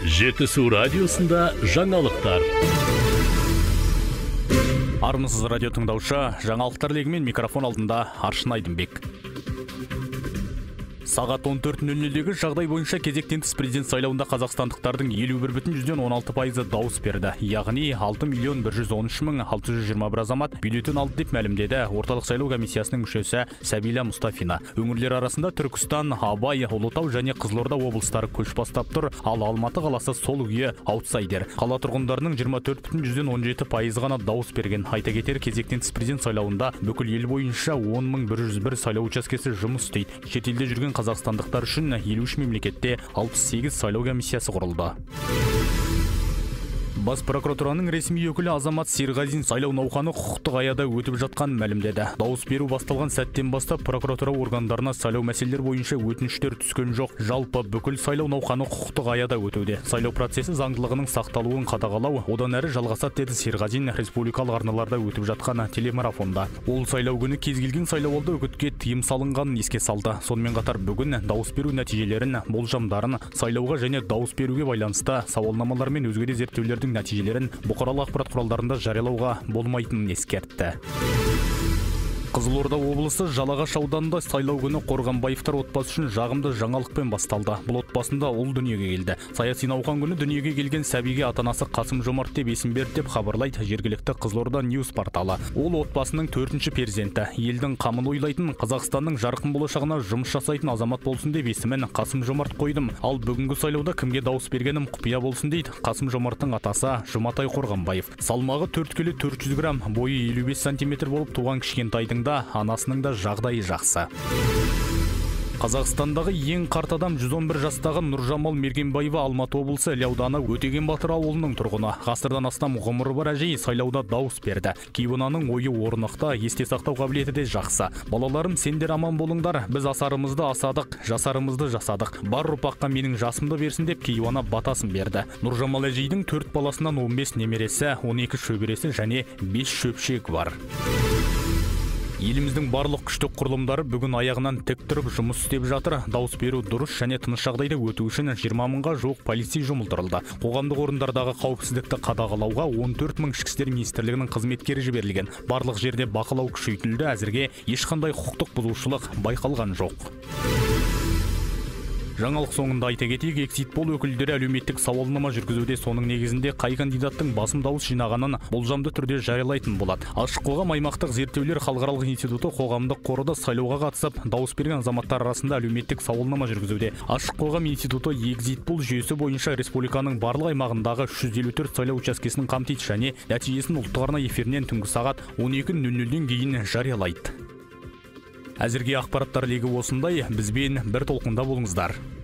Жетісу радиосында жаңалықтар. Армысыз радио тыңдаушы, жаңалықтар легімен микрофон алдында Аршын Айдынбек. Сағат 14:00-дегі жағдай бойынша кезектен тыс президент сайлауында қазақстандықтардың 51,16% дауыс берді. Яғни 6,113,621 азамат бюллетен алды деп мәлімдеді орталық сайлау комиссиясының мүшесі Сәбила Мұстафина. Өңірлер арасында Түркістан, Абай, Ұлытау және Қызылорда облыстары көш бастап тұр, ал Алматы қаласы сол күйі аутсайдер. Қала тұрғындарының 24,17% ғана дауыс берген. Айта кетер, кезектен тыс президент сайлауында бүкіл ел бойынша 10,101 сайлау учаскесі жұмыс істейді. Шетелде жүрген қазақстандықтар үшін 53 мемлекетте 68 сайлау комиссиясы құрылды. Бас прокуратураның ресми өкілі Азамат Серғазин сайлау науқаны құқықтық аяда өтіп жатқан мәлімдеді. Дауыс беру басталған сәттен бастап прокуратура органдарына сайлау мәселелер бойынша өтініштер түскен жоқ. Жалпы бүкіл сайлау науқаны құқықтық аяда өтуде. Сайлау процесі заңдылығының сақталуын қадағалау одан әрі жалғасады деді Серғазин республикалық арналарда өтіп жатқан телемарафонда. Ол сайлау күні кез келген сайлауалды үгітке тыйым салынғанын еске салды. Сонымен қатар бүгін дауыс беру нәтижелерін, болжамдарын, сайлауға және дауыс беруге байланысты сауалнамалар мен өзге де зерттеулердің нәтижелерін бұқаралық ақпарат құралдарында жариялауға болмайтынын ескертті. Қызылорда облысы Жалағаш ауданында сайлау күні Қорғанбаевтар отбасы үшін жағымды жаңалықпен басталды. Бұл отбасында ұл дүниеге келді. Саяси науқан күні дүниеге келген сәбиге ата-анасы Қасым Жомарт деп есім берді деп хабарлайды жергілікті Қызылорда Ньюс порталы. Ол отбасының 4-ші перзенті. Елдің қамын ойлайтын, Қазақстанның жарқын болашағына жұмыс жасайтын азамат болсын деп есімін Қасым Жомарт қойдым. Ал бүгінгі сайлауда кімге дауыс бергенім құпия болсын дейді Қасым Жомарттың атасы Жұматай Қорғанбаев. Салмағы 4 келі 400 грамм, бойы 55 сантиметр болып туған кішкентайдың анасының да жағдайы жақсы. Қазақстандағы ең қарт адам 111 жастағы Нұржамал Мергенбаева Алматы облысы Іле ауданы Өтеген Батыр ауылының тұрғыны. Ғасырдан астам ғұмыры бар әжей сайлауда дауыс берді. Кейуананың ойы орнықты, есте сақтау қабілеті де жақсы. Балаларым, сендер аман болыңдар, біз асарымызды асадық, жасарымызды жасадық. Бар ұрпаққа менің жасымды берсін деп Кейуана батасын берді. Нұржамал әжейдің 4 баласынан 15 немересі, 12 шөбересі және 5 шөпшек бар. Еліміздің барлық күштік құрылымдары бүгін аяғынан тік тұрып жұмыс істеп жатыр. Дауыс беру дұрыс және тыныш жағдайда өту үшін 20 мыңға жуық полицей жұмылдырылды. Қоғамдық орындардағы қауіпсіздікті қадағалауға 14 мың ішкі істер министрлігінің қызметкері жіберілген. Барлық жерде бақылау күшейтілді. Әзірге ешқандай құқықтық бұзушылық байқалған жоқ. Жаңалық соңында айта кетейік, экзитпол өкілдері әлеуметтік сауалнама жүргізуде, соның негізінде қай кандидаттың басым дауыс жинағанын болжамды түрде жариялайтын болады. Ашық қоғам аймақтық зерттеулер халықаралық институты қоғамдық қоры сайлауға қатысып, дауыс берген азаматтар арасында әлеуметтік сауалнама жүргізуде. Ашық қоғам институты экзитпол жүйесі бойынша республиканың барлық аймағындағы 354 сайлау учаскесін қамтиды және нәтижесін ұлттық арна эфирінен түнгі сағат 12:00-ден кейін жариялайды. Әзірге ақпараттар легі осындай, бізбен бір толқында болыңыздар.